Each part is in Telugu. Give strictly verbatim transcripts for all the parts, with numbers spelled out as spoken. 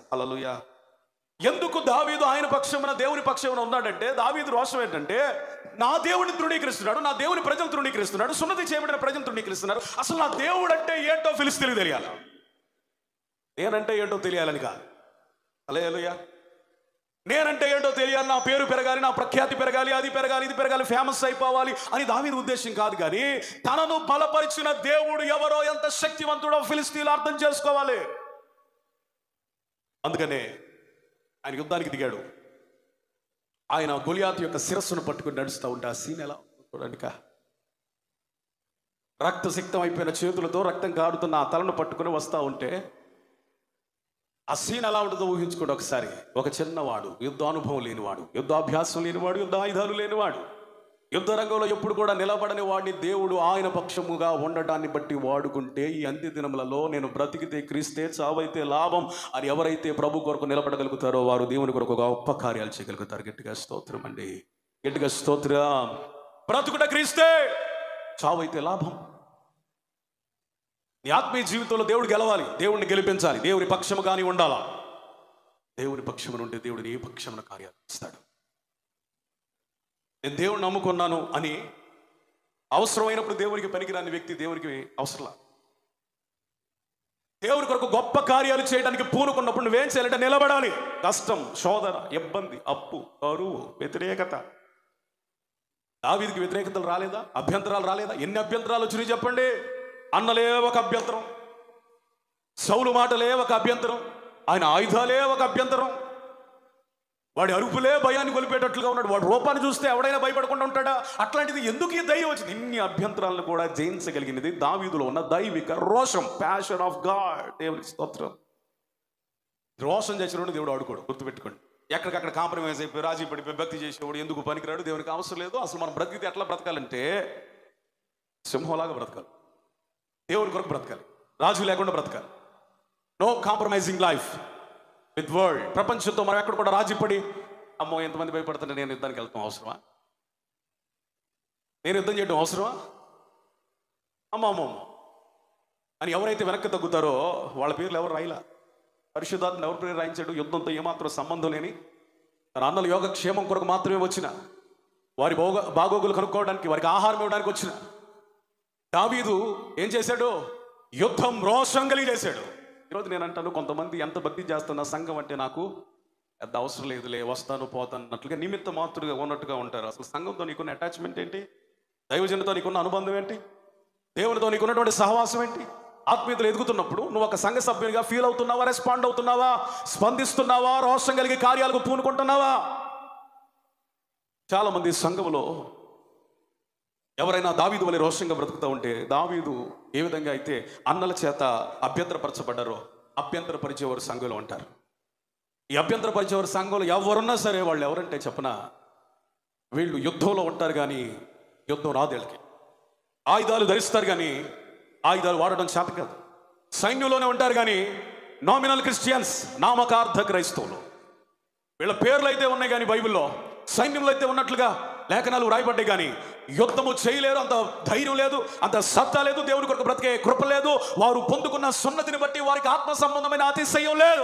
హల్లెలూయా. ఎందుకు దావీదు ఆయన పక్షమున దేవుని పక్షమున ఉన్నాడంటే, దావీదు రోషం ఏంటంటే, నా దేవుడిని తృణీకరిస్తున్నాడు, నా దేవుని ప్రజలు తృణీకరిస్తున్నాడు, సున్నతి చేయబడిన ప్రజలు తృణీకరిస్తున్నారు. అసలు నా దేవుడు అంటే ఏంటో ఫిలిష్తీయులకు తెలియాలి, నేనంటే ఏంటో తెలియాలని కాదు. హల్లెలూయా. నేనంటే ఏంటో తెలియాలి, నా పేరు పెరగాలి, నా ప్రఖ్యాతి పెరగాలి, అది పెరగాలి, ఇది పెరగాలి, ఫేమస్ అయిపోవాలి అని దావీదు ఉద్దేశం కాదు. కానీ తనను బలపరిచిన దేవుడు ఎవరో, ఎంత శక్తివంతుడో ఫిలిష్తీయులు అర్థం చేసుకోవాలి. అందుకనే ఆయన యుద్ధానికి దిగాడు. ఆయన గొలియాతు యొక్క శిరస్సును పట్టుకుని నడుస్తూ ఉంటే ఆ సీన్ ఎలా చూడండి. రక్తసిక్తం అయిపోయిన చేతులతో రక్తం కారుతున్న ఆ తలను పట్టుకుని వస్తూ ఉంటే ఆ సీన్ ఎలా ఉంటుందో ఊహించుకోండి ఒకసారి. ఒక చిన్నవాడు, యుద్ధ అనుభవం లేనివాడు, యుద్ధాభ్యాసం లేనివాడు, యుద్ధ ఆయుధాలు లేనివాడు, యుద్ధ రంగంలో ఎప్పుడు కూడా నిలబడని వాడిని దేవుడు ఆయన పక్షముగా ఉండటాన్ని బట్టి వాడుకుంటే, ఈ అంత్య దినములలో నేను బ్రతికితే క్రీస్తే, చావైతే లాభం అని ఎవరైతే ప్రభు కొరకు నిలబడగలుగుతారో వారు దేవుని కొరకు గొప్ప కార్యాలు చేయగలుగుతారు. గట్టిగా స్తోత్రం అండి, గట్టిగా స్తోత్రం. బ్రతుకుట క్రీస్తే, చావైతే లాభం. నీ ఆత్మీయ జీవితంలో దేవుడు గెలవాలి, దేవుడిని గెలిపించాలి, దేవుని పక్షముగాని ఉండాలా. దేవుని పక్షమున ఉంటే దేవుడిని ఏ పక్షమున కార్యాలు ఇస్తాడు. నేను దేవుడిని నమ్ముకున్నాను అని అవసరమైనప్పుడు దేవునికి పనికిరాని వ్యక్తి దేవునికి అవసరంలా. దేవుని కొరకు గొప్ప కార్యాలు చేయడానికి పూనుకున్నప్పుడు నువ్వేం చేయాలంటే నిలబడాలి. కష్టం, శోధన, ఇబ్బంది, అప్పు, కరువు, వ్యతిరేకత. దావీదుకి వ్యతిరేకతలు రాలేదా? అభ్యంతరాలు రాలేదా? ఎన్ని అభ్యంతరాలు వచ్చినాయి చెప్పండి. అన్నలే ఒక అభ్యంతరం, సౌలు మాటలే ఒక అభ్యంతరం, ఆయన ఆయుధాలే ఒక అభ్యంతరం, వాడి అరుపులే భయాన్ని కొలిపేటట్లుగా ఉన్నాడు. వాడి రూపాన్ని చూస్తే ఎవడైనా భయపడకుండా ఉంటాడా? అట్లాంటిది ఎందుకు ఈ ధైర్యం వచ్చింది? ఇన్ని అభ్యంతరాలను కూడా జయించగలిగినది దావీదులో ఉన్న దైవిక రోషం, ప్యాషన్ ఆఫ్ గాడ్. దేవునికి స్తోత్రం. రోషం చేసినోడు దేవుడు ఆడుకోడు, గుర్తుపెట్టుకోండి. ఎక్కడికక్కడ కాంప్రమైజ్ అయిపోయి రాజీ పడిపోయి భక్తి చేసేవాడు ఎందుకు పనికిరాడు, దేవునికి అవసరం లేదు. అసలు మనం బ్రతికితే ఎట్లా బ్రతకాలంటే సింహంలాగా బ్రతకాలి, దేవుని కొరకు బ్రతకాలి, రాజు లేకుండా బ్రతకాలి. No compromising life with world. ప్రపంచంతో మనం ఎక్కడ కూడా రాజీ పడి, అమ్మో ఎంతమంది భయపడుతుంటే నేను యుద్ధానికి వెళ్తాం అవసరమా, నేను యుద్ధం చేయడం అవసరమా, అమ్మ అమ్మ అని ఎవరైతే వెనక్కి తగ్గుతారో వాళ్ళ పేర్లు ఎవరు రాయిలా. పరిశుద్ధాత్మ ఎవరి పేరు రాయించాడు? యుద్ధంతో ఏమాత్రం సంబంధం లేని తన అన్నల యోగక్షేమం కొరకు మాత్రమే వచ్చిన, వారి భోగ బాగోగులు కనుక్కోవడానికి, వారికి ఆహారం ఇవ్వడానికి వచ్చిన దావీదు ఏం చేశాడు? యుద్ధం రోషం కలిగి చేశాడు. ఈరోజు నేను అంటాను, కొంతమంది ఎంత భక్తి చేస్తున్నా సంఘం అంటే నాకు పెద్ద అవసరం లేదులే, వస్తాను పోతాను అన్నట్లుగా నిమిత్త మాత్రుగా ఉన్నట్టుగా ఉంటారు. అసలు సంఘంతో నీకున్న అటాచ్మెంట్ ఏంటి? దైవజనుతో నీకున్న అనుబంధం ఏంటి? దేవునితో నీకున్నటువంటి సహవాసం ఏంటి? ఆత్మీయతలు ఎదుగుతున్నప్పుడు నువ్వు ఒక సంఘ సభ్యునిగా ఫీల్ అవుతున్నావా? రెస్పాండ్ అవుతున్నావా? స్పందిస్తున్నావా? రోషం కలిగి కార్యాలకు పూనుకుంటున్నావా? చాలా మంది సంఘములో ఎవరైనా దావీదు వలె రోషంగా బ్రతుకుతూ ఉంటే, దావీదు ఏ విధంగా అయితే అన్నల చేత అభ్యంతరపరచబడ్డారో అభ్యంతరపరిచేవారు సంఘంలో ఉంటారు. ఈ అభ్యంతరపరిచేవారు సంఘంలో ఎవరున్నా సరే వాళ్ళు ఎవరంటే చెప్పనా, వీళ్ళు యుద్ధంలో ఉంటారు కానీ యుద్ధం రాదు వీళ్ళకి. ఆయుధాలు ధరిస్తారు కానీ ఆయుధాలు వాడడం చేత కాదు. సైన్యంలోనే ఉంటారు కానీ నామినల్ క్రిస్టియన్స్, నామకార్థ క్రైస్తవులు. వీళ్ళ పేర్లు అయితే ఉన్నాయి కానీ బైబిల్లో, సైన్యంలో అయితే ఉన్నట్లుగా లేఖనాలు రాయబడ్డాయి కానీ యుద్ధము చేయలేరు, అంత ధైర్యం లేదు, అంత సత్తా లేదు, దేవుని కొరకు బ్రతికే కృప లేదు, వారు పొందుకున్న సున్నతిని బట్టి వారికి ఆత్మ సంబంధమైన అతిశయం లేదు.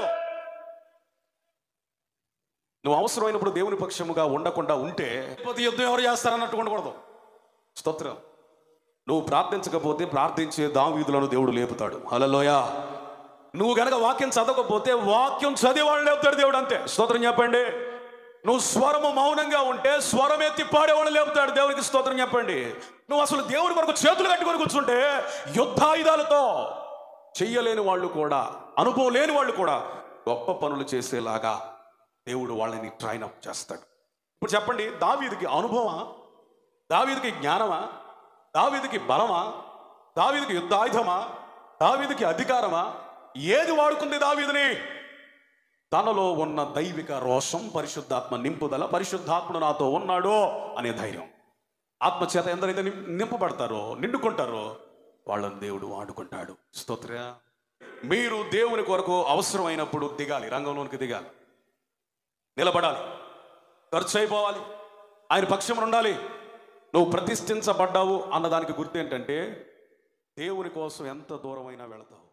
నువ్వు అవసరమైనప్పుడు దేవుని పక్షముగా ఉండకుండా ఉంటే యుద్ధం ఎవరు చేస్తారన్నట్టు ఉండకూడదు. స్తోత్రం. నువ్వు ప్రార్థించకపోతే ప్రార్థించే దావీదులను దేవుడు లేపుతాడు. హల్లెలూయా. నువ్వు గనక వాక్యం చదవకపోతే వాక్యం చదివేవాళ్ళు లేపుతాడు దేవుడు, అంతే. స్తోత్రం చెప్పండి. నువ్వు స్వరము మౌనంగా ఉంటే స్వరం ఎత్తి పాడేవాళ్ళు లేపుతాడు. దేవునికి స్తోత్రం చెప్పండి. నువ్వు అసలు దేవుడి కొరకు చేతులు కట్టుకొని కూర్చుంటే యుద్ధాయుధాలతో చెయ్యలేని వాళ్ళు కూడా, అనుభవం లేని వాళ్ళు కూడా గొప్ప పనులు చేసేలాగా దేవుడు వాళ్ళని ట్రైన్ అప్ చేస్తాడు. ఇప్పుడు చెప్పండి, దావీదుకి అనుభవమా, దావీదుకి జ్ఞానమా, దావీదుకి బలమా, దావీదుకి యుద్ధాయుధమా, దావీదుకి అధికారమా? ఏది వాడుకుంది దావీదుని? తనలో ఉన్న దైవిక రోషం, పరిశుద్ధాత్మ నింపుదల, పరిశుద్ధాత్ముడు నాతో ఉన్నాడో అనే ధైర్యం. ఆత్మచేత ఎందరైతే నింపబడతారో, నిండుకుంటారో వాళ్ళని దేవుడు వాడుకుంటాడు. స్తోత్ర. మీరు దేవుని కొరకు అవసరమైనప్పుడు దిగాలి, రంగంలోనికి దిగాలి, నిలబడాలి, ఖర్చు అయిపోవాలి, ఆయన పక్షం ఉండాలి. నువ్వు ప్రతిష్ఠించబడ్డావు అన్నదానికి గుర్తు ఏంటంటే దేవుని కోసం ఎంత దూరమైనా వెళతావు.